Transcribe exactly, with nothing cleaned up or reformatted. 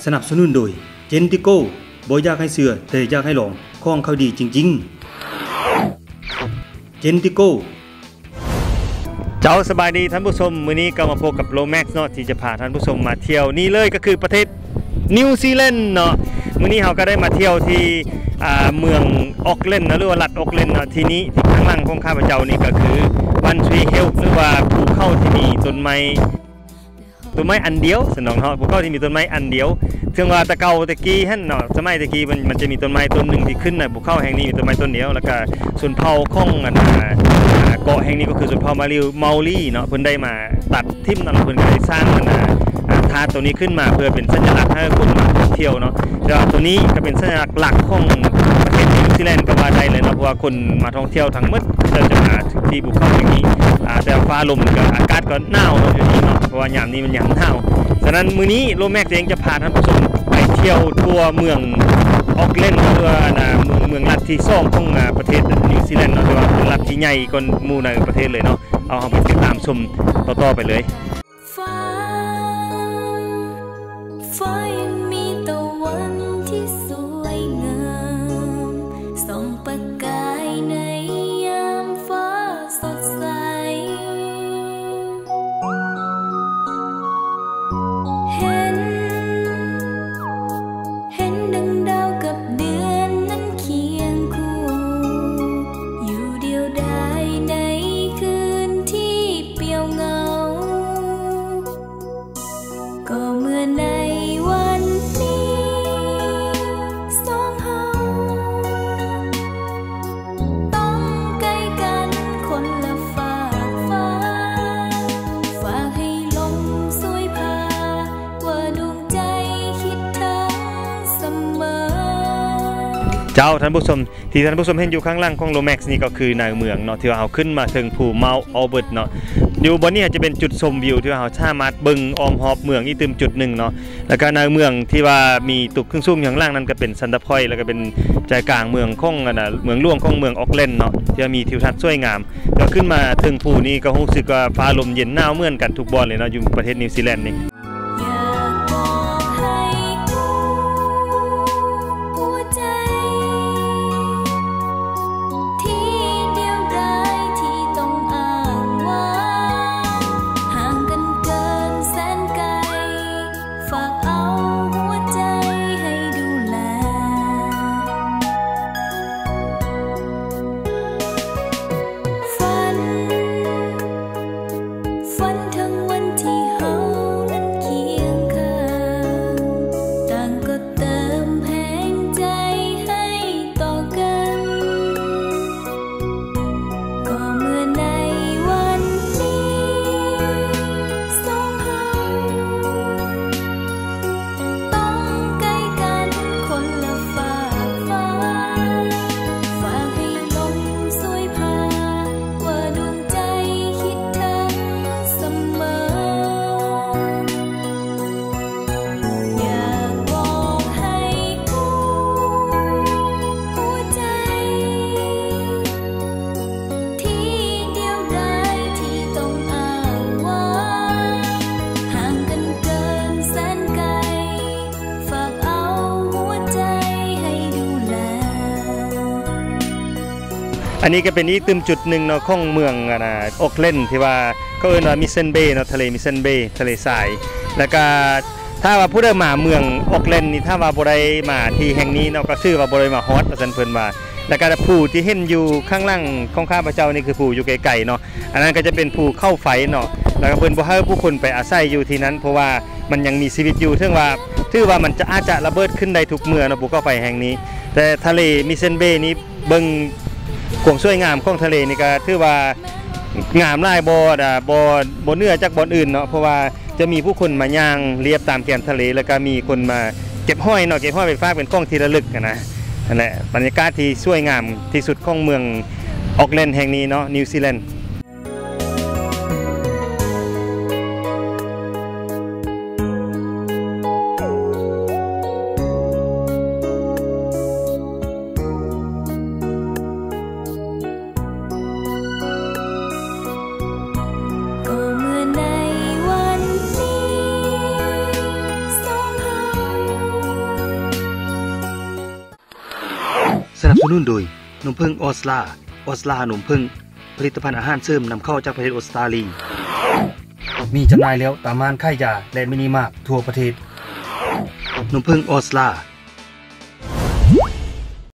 สนับสนุนโดยเจนติโก้บ่อยากให้เสือแต่อยากให้ลองของเขาดีจริงๆเจนติโก้เจ้าสบายดีท่านผู้ชมมื้อนี้ก็มาพบกับโลแม็กซ์เนาะที่จะพาท่านผู้ชมมาเที่ยวนี่เลยก็คือประเทศนิวซีแลนด์เนาะมื้อนี้เราก็ได้มาเที่ยวที่เมืองออกแลนด์นะหรือว่ารัฐออกแลนด์เนาะที่นี้ที่ข้างล่างของข้าพเจ้านี่ก็คือวันทรีเฮลหรือว่าภูเขาที่มีต้นไม้ต้นไม้อันเดียวสนองเนาะภูเขาที่มีต้นไม้อันเดียวถึงว่าตะเกาตะกี้หั่นเนาะสมัยตะกี้มันมันจะมีต้นไม้ต้นหนึ่งที่ขึ้นในภูเขาแห่งนี้มีต้นไม้ต้นเดียวแล้วก็ส่วนเผ่าของอันเกาะแห่งนี้ก็คือส่วนเผ่ามาลิวเมาลี่เนาะเพิ่นได้มาตัดทิ่มนั่นเพิ่นก็ได้สร้างมันทาตัวนี้ขึ้นมาเพื่อเป็นสัญลักษณ์ให้คนมาท่องเที่ยวเนาะแต่ว่าตัวนี้ก็เป็นสัญลักษณ์หลักของประเทศนิวซีแลนด์ก็ว่าได้เลยเนาะเพราะว่าคนมาท่องเที่ยวทั้งหมดจะจะมาถึงที่ภูเขาแห่งนี้แต่ฟ้าลมก็อากาศก็หนาวเนาะอยู่นี่เนาะเพราะว่ายามนี้มันยามหนาวฉะนั้นมื้อนี้โลแม็กซ์เองจะพาท่านผู้ชมไปเที่ยวทั่วเมืองออกแลนด์หรือว่าเมืองเมืองรัฐที่สองของประเทศนิวซีแลนด์เนาะแต่ว่าเป็นรัฐที่ใหญ่กว่าหมู่ในประเทศเลยเนาะเอาเราไปติดตามชมต่อๆไปเลยเจ้าท่านผู้ชมที่ท่านผู้ชมเห็นอยู่ข้างล่างของโลแม็กซ์นี่ก็คือในเมืองเนาะที่เราขึ้นมาถึงภูเมาอัลเบิร์ตเนาะอยู่บนนี้จะเป็นจุดชมวิวที่เราสามารถเบิ่งออมหอบเมืองอีกตึมจุดหนึ่งเนาะแล้วก็ในเมืองที่ว่ามีตึกเครื่องสูงอย่างล่างนั้นก็เป็นซันตาพอยแล้วก็เป็นใจกลางเมืองของนะเมืองหลวงของเมืองออกแลนด์เนาะที่มีทิวทัศน์สวยงามก็ขึ้นมาถึงภูนี้ก็รู้สึกว่าฟ้าลมเย็นหนาวเหมือนกันทุกบอนเลยเนาะอยู่ประเทศนิวซีแลนด์นี่อันนี้ก็เป็นอีกตึมจุดหนึ่งเนาะของเมืองนะออกแลนด์ที่ว่าเขาเอิ้นว่ามิสเซนเบย์เนาะทะเลมิสเซนเบย์ทะเลทรายแล้วก็ถ้าว่าผู้ใดมาเมืองออกแลนด์นี่ถ้าว่าบ่ได้มาที่แห่งนี้เนาะก็ชื่อว่าบ่ได้มาฮอตว่าซั่นเพิ่นว่าแล้วก็ผู้ที่เห็นอยู่ข้างล่างของข้าพเจ้านี่คือผู้อยู่ไกลๆเนาะอันนั้นก็จะเป็นผู้เข้าไฟเนาะแล้วก็เพิ่นบ่ให้ผู้คนไปอาศัยอยู่ที่นั้นเพราะว่ามันยังมีชีวิตอยู่ถึงว่าถือว่ามันจะอาจจะระเบิดขึ้นได้ทุกเมื่อเนาะผู้เข้าไฟแห่งนี้แต่ทะเลมิสเซนเบย์นี้เบิ่งความสวยงามของทะเลนี่ก็ถือว่างามหลายบ่อ่ะบ่บ่เหนือจากบ่อนอื่นเนาะเพราะว่าจะมีผู้คนมาย่างเลียบตามแกนทะเลแล้วก็มีคนมาเก็บห้อยเนาะเก็บห้อยเป็นฝากเป็นของที่ระลึกนะนั่นแหละบรรยากาศที่สวยงามที่สุดของเมืองออกแลนด์แห่งนี้เนาะนิวซีแลนด์เบสนุนโดยนมผึ้งออสลาออสลานมผึ้งผลิตภัณฑ์อาหารเสริมนำเข้าจากประเทศออสเตรเลียมีจำหน่ายแล้วตามร้านขายยาและมินิมาร์ททั่วประเทศนมผึ้งออสลา